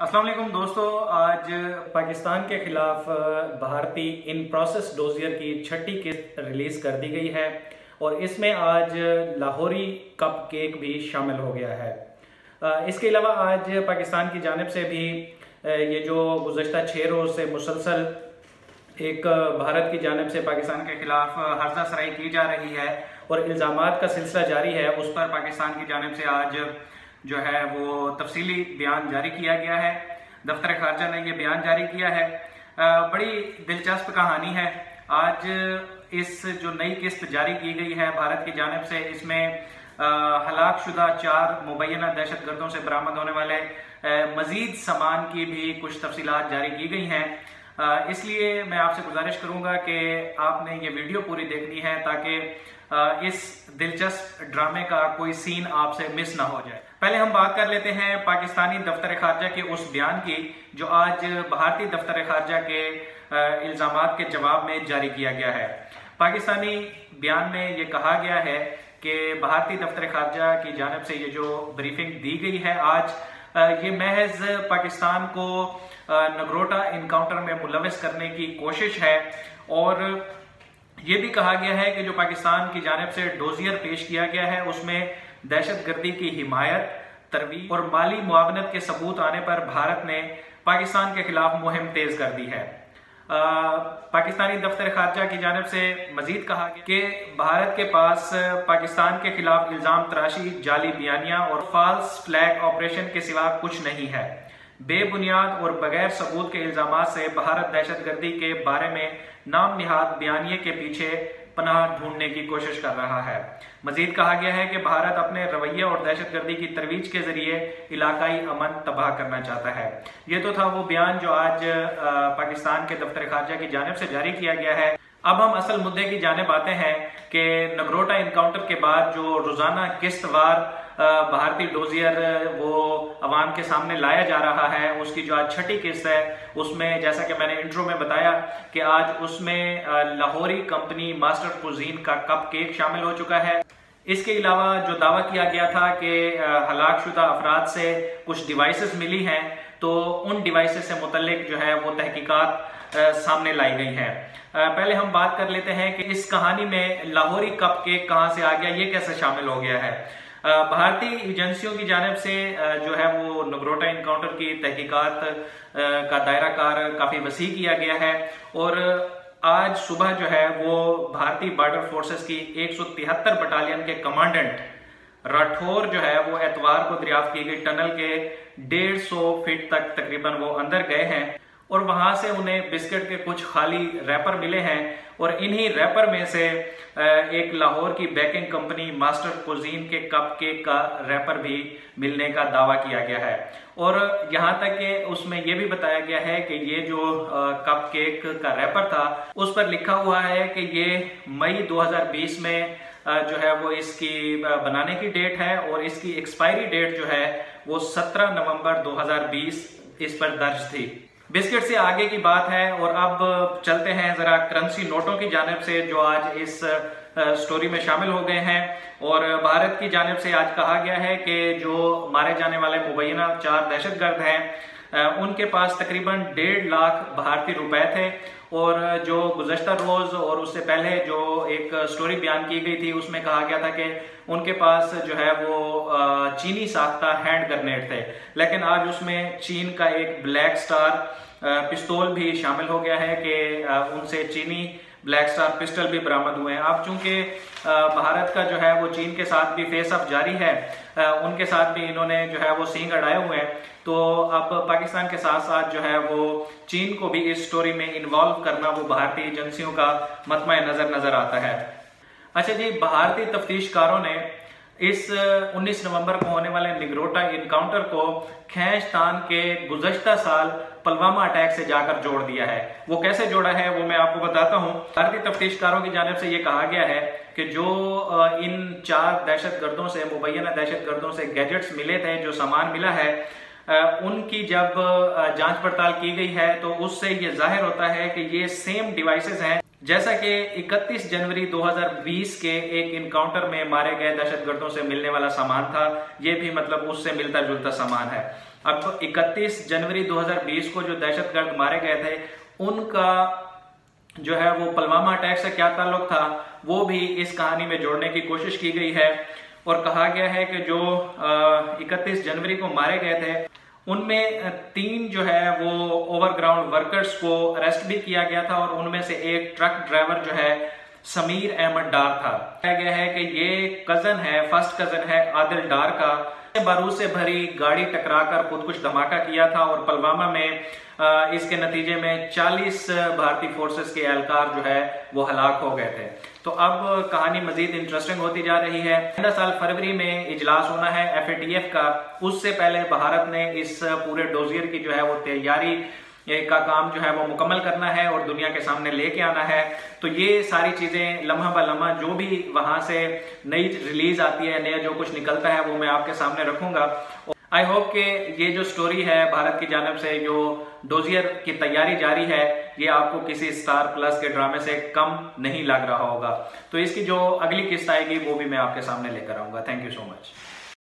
अस्सलाम वालेकुम दोस्तों, आज पाकिस्तान के खिलाफ भारतीय इन प्रोसेस डोजियर की छठी किस्त रिलीज कर दी गई है और इसमें आज लाहौरी कप केक भी शामिल हो गया है। इसके अलावा आज पाकिस्तान की जानिब से भी ये जो गुज़श्ता 6 रोज़ से मुसलसल एक भारत की जानिब से पाकिस्तान के खिलाफ हर्जा सराई की जा रही है और इल्ज़ामात का सिलसिला जारी है, उस पर पाकिस्तान की जानिब से आज जो है वो तफसीली बयान जारी किया गया है। दफ्तर खारजा ने ये बयान जारी किया है। बड़ी दिलचस्प कहानी है। आज इस जो नई किस्त जारी की गई है भारत की जानिब से, इसमें हलाकशुदा 4 मुबैना दहशतगर्दों से बरामद होने वाले मजीद सामान की भी कुछ तफसीलात जारी की गई हैं। इसलिए मैं आपसे गुजारिश करूंगा कि आपने ये वीडियो पूरी देखनी है ताकि इस दिलचस्प ड्रामे का कोई सीन आपसे मिस ना हो जाए। पहले हम बात कर लेते हैं पाकिस्तानी दफ्तर खारजा के उस बयान की जो आज भारतीय दफ्तर खारजा के इल्जामात के जवाब में जारी किया गया है। पाकिस्तानी बयान में ये कहा गया है कि भारतीय दफ्तर खारजा की जानिब से ये जो ब्रीफिंग दी गई है आज, ये महज पाकिस्तान को नगरोटा इनकाउंटर में मुलविस करने की कोशिश है और ये भी कहा गया है कि जो पाकिस्तान की जानिब से डोजियर पेश किया गया है उसमें दहशतगर्दी की हिमायत, तरवीज और माली मुआवनत के सबूत आने पर भारत ने पाकिस्तान के खिलाफ मुहिम तेज कर दी है। पाकिस्तानी दफ्तर खारजा की जानिब से मजीद कहा गया कि भारत के पास पाकिस्तान के खिलाफ इल्जाम तराशी, जाली बयानियां और फॉल्स फ्लैग ऑपरेशन के सिवा कुछ नहीं है। बेबुनियाद और बगैर सबूत के इल्जामात से भारत दहशतगर्दी के बारे में नाम निहाद बयानिए के पीछे पनाह ढूंढने की कोशिश कर रहा है। मजीद कहा गया है कि भारत अपने रवैये और दहशतगर्दी की तरवीज के जरिए इलाकाई अमन तबाह करना चाहता है। ये तो था वो बयान जो आज पाकिस्तान के दफ्तर खारजा की जानिब से जारी किया गया है। अब हम असल मुद्दे की जानिब आते हैं कि नगरोटा इनकाउंटर के बाद जो रोजाना किस्तवार भारतीय डोजियर वो अवाम के सामने लाया जा रहा है, उसकी जो आज छठी किस्त है उसमें जैसा कि मैंने इंट्रो में बताया कि आज उसमें लाहौरी कंपनी मास्टर कुजीन का कप केक शामिल हो चुका है। इसके अलावा जो दावा किया गया था कि हलाकशुदा अफराद से कुछ डिवाइसेस मिली हैं, तो उन डिवाइसेस से मुतल्लिक जो है वो तहकीकात सामने लाई गई है। पहले हम बात कर लेते हैं कि इस कहानी में लाहौरी कप केक कहां से आ गया, ये कैसे शामिल हो गया है। भारतीय एजेंसियों की जानिब से जो है वो नगरोटा इनकाउंटर की तहकीकात का दायरा कार काफी वसी किया गया है और आज सुबह जो है वो भारतीय बॉर्डर फोर्सेस की 173 बटालियन के कमांडेंट राठौर जो है वो एतवार को दरियाफ्त की गई टनल के 150 फीट तक तकरीबन वो अंदर गए हैं और वहां से उन्हें बिस्किट के कुछ खाली रैपर मिले हैं और इन्हीं रैपर में से एक लाहौर की बेकिंग कंपनी मास्टर कुजीन के कप केक का रैपर भी मिलने का दावा किया गया है और यहां तक कि उसमें यह भी बताया गया है कि ये जो कप केक का रैपर था उस पर लिखा हुआ है कि ये मई 2020 में जो है वो इसकी बनाने की डेट है और इसकी एक्सपायरी डेट जो है वो 17 नवंबर 2020 इस पर दर्ज थी। बिस्किट से आगे की बात है और अब चलते हैं जरा करेंसी नोटों की जानिब से जो आज इस स्टोरी में शामिल हो गए हैं और भारत की जानिब से आज कहा गया है कि जो मारे जाने वाले मुबैना 4 दहशतगर्द हैं उनके पास तकरीबन 1.5 लाख भारतीय रुपए थे और जो गुज़श्ता रोज और उससे पहले जो एक स्टोरी बयान की गई थी उसमें कहा गया था कि उनके पास जो है वो चीनी साख्ता हैंड ग्रेनेड थे, लेकिन आज उसमें चीन का एक ब्लैक स्टार पिस्तौल भी शामिल हो गया है कि उनसे चीनी ब्लैक स्टार पिस्टल भी बरामद हुए हैं। अब चूंकि भारत का जो है वो चीन के साथ भी फेस ऑफ जारी है, उनके साथ भी इन्होंने जो है वो सींग अड़ाए हुए हैं, तो अब पाकिस्तान के साथ साथ जो है वो चीन को भी इस स्टोरी में इन्वॉल्व करना वो भारतीय एजेंसियों का मतमा नजर आता है। अच्छा जी, भारतीय तफ्तीशकारों ने इस 19 नवंबर को होने वाले नगरोटा इनकाउंटर को खैंचतान के गुज़श्ता साल पुलवामा अटैक से जाकर जोड़ दिया है। वो कैसे जोड़ा है वो मैं आपको बताता हूँ। भारतीय तफ्तीशकारों की जानिब से ये कहा गया है कि जो इन 4 दहशतगर्दों से मुबैना दहशतगर्दों से गैजेट्स मिले थे, जो सामान मिला है, उनकी जब जांच पड़ताल की गई है तो उससे ये जाहिर होता है कि ये सेम डिवाइसेस हैं जैसा कि 31 जनवरी 2020 के एक इनकाउंटर में मारे गए दहशतगर्दों से मिलने वाला सामान था, ये भी मतलब उससे मिलता जुलता सामान है। अब 31 जनवरी 2020 को जो दहशतगर्द मारे गए थे उनका जो है वो पुलवामा अटैक से क्या ताल्लुक था, वो भी इस कहानी में जोड़ने की कोशिश की गई है। और कहा गया है कि जो 31 जनवरी को मारे गए थे उनमें 3 जो है वो ओवरग्राउंड वर्कर्स को अरेस्ट भी किया गया था, और उनमें से एक ट्रक ड्राइवर जो है समीर अहमद डार था। कहा गया है कि ये कजन है, फर्स्ट कजन है आदिल डार का। बारूद से भरी गाड़ी टकराकर खुद कुछ धमाका किया था, और पुलवामा में इसके नतीजे में 40 भारतीय फोर्सेस के एहलकार जो है वो हलाक हो गए थे। तो अब कहानी मजीद इंटरेस्टिंग होती जा रही है। आइंदा साल फरवरी में इजलास होना है FATF का, उससे पहले भारत ने इस पूरे डोजियर की जो है वो तैयारी का काम जो है वो मुकम्मल करना है और दुनिया के सामने लेके आना है। तो ये सारी चीजें लम्हा ब लम्हा जो भी वहां से नई रिलीज आती है, नया जो कुछ निकलता है वो मैं आपके सामने रखूंगा। आई होप कि ये जो स्टोरी है भारत की जानिब से जो डोजियर की तैयारी जारी है, ये आपको किसी स्टार प्लस के ड्रामे से कम नहीं लग रहा होगा। तो इसकी जो अगली किस्त आएगी वो भी मैं आपके सामने लेकर आऊंगा। Thank you so much.